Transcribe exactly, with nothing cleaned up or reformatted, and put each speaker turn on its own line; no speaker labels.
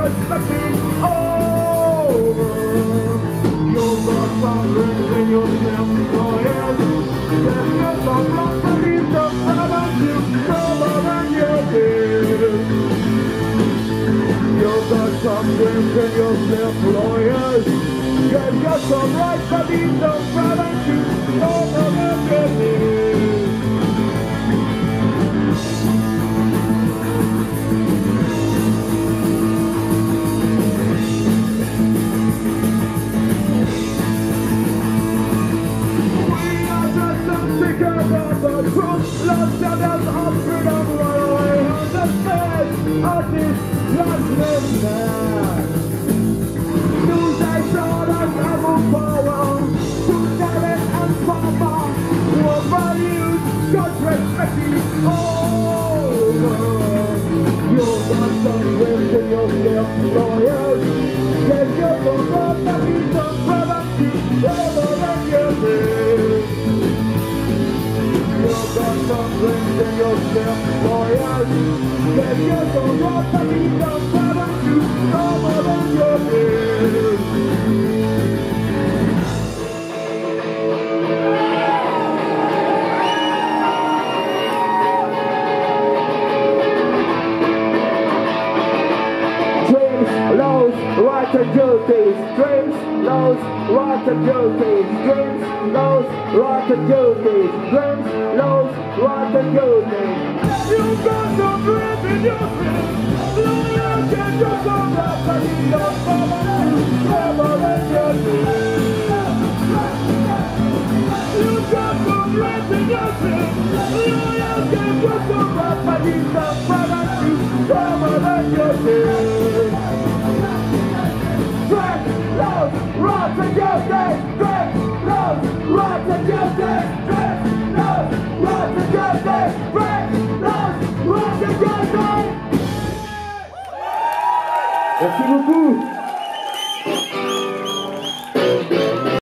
respected over. You've got some rings in your employers. There's just some rock beneath the front you cover and your beard. You've got some rings in your employers. There's just some right beneath the front you cover and your beard. The truth, lost and as of freedom, runaway understand artists, lost man. News I saw that I will power to talent and power. What values, God respecting over. You've got some risk in your employers. Yes, you're the one that needs some product over and your head. You've got some rings in your employers. Yes, you're the one that needs some product over and your head. Lows, rights and duties, dreams, lows, rights and duties, dreams, lows, rights and duties, dreams, lows, rights and duties. You've got some dreams in your dreams, lawyers can just go back and you don't follow never in your dreams. You've got some dreams in your dreams, lawyers can just go back and you don't follow never in your dreams. Dreams, lows, rights and justice. Dreams, lows, rights and justice. Dreams, lows, rights and justice. Dreams, lows, rights and justice. Merci beaucoup.